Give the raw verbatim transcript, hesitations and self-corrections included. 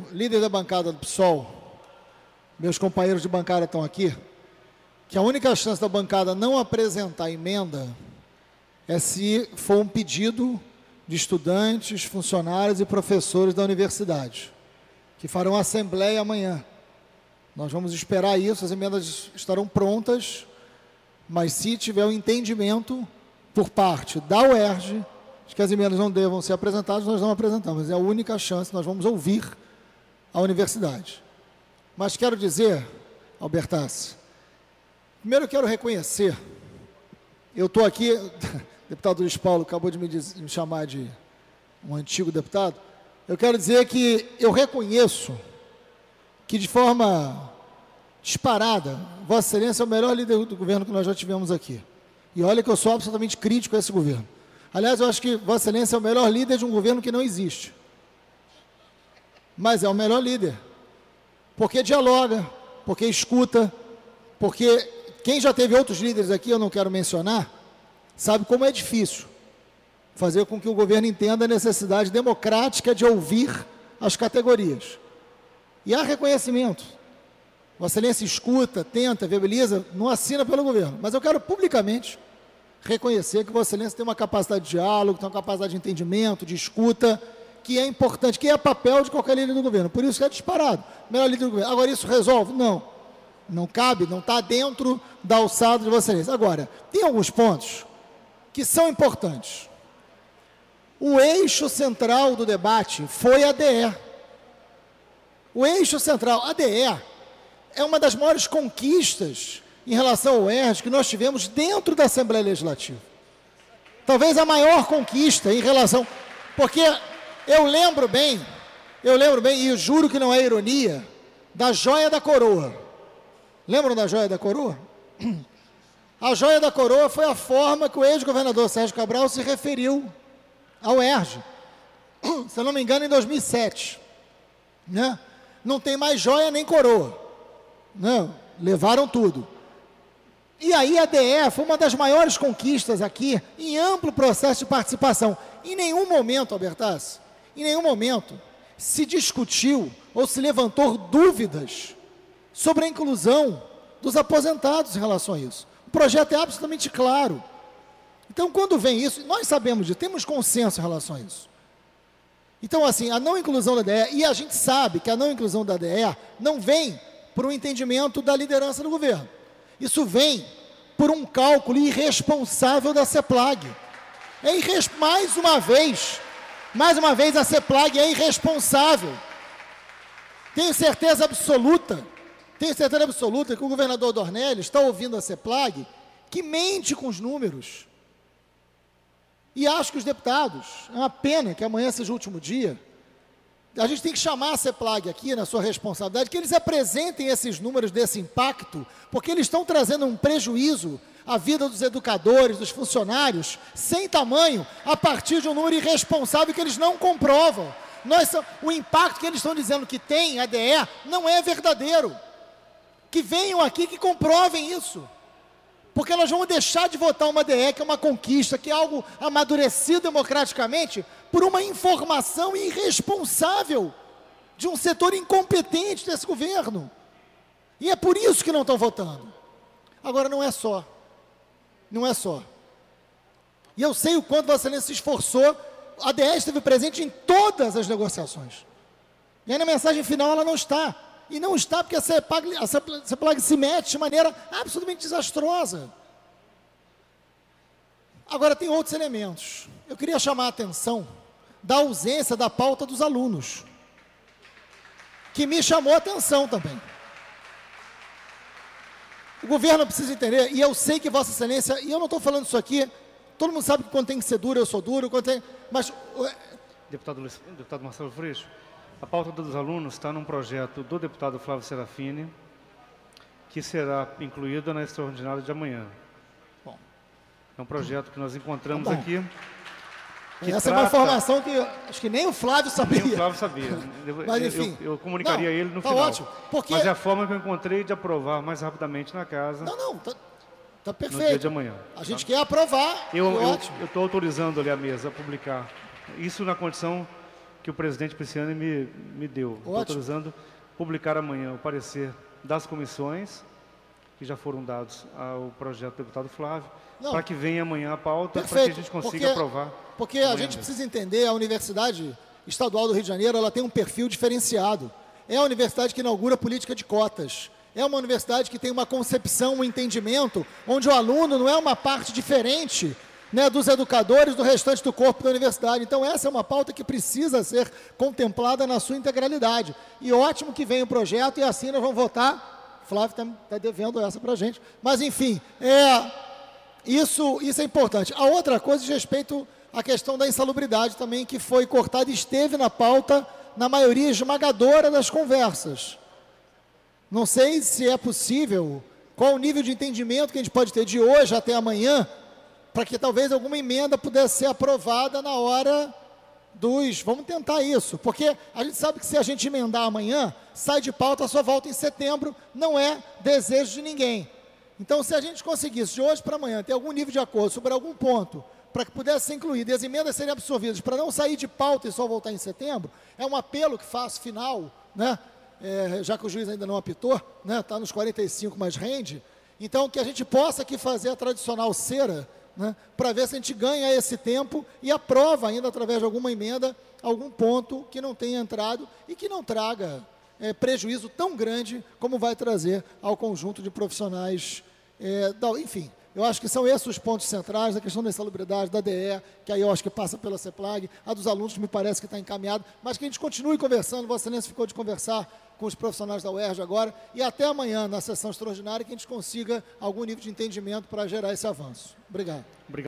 líder da bancada do P SOL, meus companheiros de bancada estão aqui, que a única chance da bancada não apresentar emenda é se for um pedido de estudantes, funcionários e professores da universidade, que farão assembleia amanhã. Nós vamos esperar isso, as emendas estarão prontas, mas se tiver um entendimento por parte da U E R J de que as emendas não devam ser apresentadas, nós não apresentamos. É a única chance, nós vamos ouvir a universidade. Mas quero dizer, Albertassi, primeiro eu quero reconhecer, eu estou aqui, o deputado Luiz Paulo acabou de me, diz, me chamar de um antigo deputado, eu quero dizer que eu reconheço que de forma disparada, Vossa Excelência é o melhor líder do governo que nós já tivemos aqui. E olha que eu sou absolutamente crítico a esse governo. Aliás, eu acho que Vossa Excelência é o melhor líder de um governo que não existe. Mas é o melhor líder. Porque dialoga, porque escuta, porque quem já teve outros líderes aqui, eu não quero mencionar, sabe como é difícil fazer com que o governo entenda a necessidade democrática de ouvir as categorias. E há reconhecimento. Vossa Excelência escuta, tenta, viabiliza, não assina pelo governo. Mas eu quero publicamente reconhecer que Vossa Excelência tem uma capacidade de diálogo, tem uma capacidade de entendimento, de escuta, que é importante, que é papel de qualquer líder do governo. Por isso que é disparado. Melhor líder do governo. Agora, isso resolve? Não. Não cabe, não está dentro da alçada de Vossa Excelência. Agora, tem alguns pontos que são importantes. O eixo central do debate foi a A D E. O eixo central, a A D E, é uma das maiores conquistas em relação ao U E R J que nós tivemos dentro da Assembleia Legislativa. Talvez a maior conquista em relação... Porque eu lembro bem, eu lembro bem, e eu juro que não é ironia, da joia da coroa. Lembram da joia da coroa? A joia da coroa foi a forma que o ex-governador Sérgio Cabral se referiu ao U E R J. Se eu não me engano, em dois mil e sete. Né? Não tem mais joia nem coroa. Não, levaram tudo. E aí a A D E foi uma das maiores conquistas aqui, em amplo processo de participação. Em nenhum momento, Albertassi, em nenhum momento se discutiu ou se levantou dúvidas sobre a inclusão dos aposentados em relação a isso. O projeto é absolutamente claro. Então, quando vem isso, nós sabemos disso, temos consenso em relação a isso. Então, assim, a não inclusão da A D E, e a gente sabe que a não inclusão da A D E não vem por um entendimento da liderança do governo. Isso vem por um cálculo irresponsável da CEPLAG. É irres... Mais uma vez, mais uma vez a CEPLAG é irresponsável. Tenho certeza absoluta, tenho certeza absoluta que o governador Dornelles está ouvindo a CEPLAG, que mente com os números. E acho que os deputados, é uma pena que amanhã seja o último dia, a gente tem que chamar a CEPLAG aqui, na sua responsabilidade, que eles apresentem esses números desse impacto, porque eles estão trazendo um prejuízo à vida dos educadores, dos funcionários, sem tamanho, a partir de um número irresponsável que eles não comprovam. Nós, o impacto que eles estão dizendo que tem, a A D E, não é verdadeiro. Que venham aqui, que comprovem isso. Porque nós vamos deixar de votar uma A D E, que é uma conquista, que é algo amadurecido democraticamente, por uma informação irresponsável de um setor incompetente desse governo. E é por isso que não estão votando. Agora, não é só. Não é só. E eu sei o quanto Vossa Excelência se esforçou. A A D E esteve presente em todas as negociações. E aí, na mensagem final, ela não está. E não está porque a CEPLAG, a CEPLAG se mete de maneira absolutamente desastrosa. Agora, tem outros elementos. Eu queria chamar a atenção da ausência da pauta dos alunos, que me chamou a atenção também. O governo precisa entender, e eu sei que Vossa Excelência, e eu não estou falando isso aqui, todo mundo sabe que quando tem que ser duro, eu sou duro, quando tem, mas... Deputado, Luiz, deputado Marcelo Freixo, a pauta dos alunos está num projeto do deputado Flávio Serafini, que será incluída na extraordinária de amanhã. Bom. É um projeto que nós encontramos Bom. aqui. Que Essa trata... é uma informação que acho que nem o Flávio sabia. Nem o Flávio sabia. Mas, enfim, eu, eu comunicaria não, ele no tá final. Ótimo, porque... Mas é a forma que eu encontrei de aprovar mais rapidamente na casa. Não, não, tá, tá perfeito. No dia de amanhã. A gente tá? quer aprovar. Eu ótimo. estou autorizando ali a mesa a publicar. Isso na condição que o presidente Pisciani me, me deu, autorizando publicar amanhã o parecer das comissões, que já foram dados ao projeto do deputado Flávio, para que venha amanhã a pauta, para que a gente consiga porque, aprovar. Porque a gente precisa entender, a Universidade Estadual do Rio de Janeiro, ela tem um perfil diferenciado. É a universidade que inaugura a política de cotas. É uma universidade que tem uma concepção, um entendimento, onde o aluno não é uma parte diferente, né, dos educadores, do restante do corpo da universidade. Então, essa é uma pauta que precisa ser contemplada na sua integralidade. E ótimo que vem o projeto, e assim nós vamos votar. Flávio está tá devendo essa para a gente. Mas, enfim, é, isso, isso é importante. A outra coisa diz respeito à questão da insalubridade também, que foi cortada e esteve na pauta na maioria esmagadora das conversas. Não sei se é possível, qual o nível de entendimento que a gente pode ter de hoje até amanhã, para que talvez alguma emenda pudesse ser aprovada na hora dos... Vamos tentar isso, porque a gente sabe que se a gente emendar amanhã, sai de pauta, só volta em setembro, não é desejo de ninguém. Então, se a gente conseguisse de hoje para amanhã ter algum nível de acordo sobre algum ponto, para que pudesse ser incluído e as emendas serem absorvidas, para não sair de pauta e só voltar em setembro, é um apelo que faço final, né? É, já que o juiz ainda não apitou, né? Está nos quarenta e cinco, mas rende. Então, que a gente possa aqui fazer a tradicional cera, né, para ver se a gente ganha esse tempo e aprova ainda através de alguma emenda algum ponto que não tenha entrado e que não traga é, prejuízo tão grande como vai trazer ao conjunto de profissionais. É, da, enfim, eu acho que são esses os pontos centrais, a questão da insalubridade, da D E, que aí eu acho que passa pela CEPLAG, a dos alunos, que me parece que está encaminhado, mas que a gente continue conversando. Vossa Excelência ficou de conversar com os profissionais da U E R J agora, e até amanhã, na sessão extraordinária, que a gente consiga algum nível de entendimento para gerar esse avanço. Obrigado. Obrigado.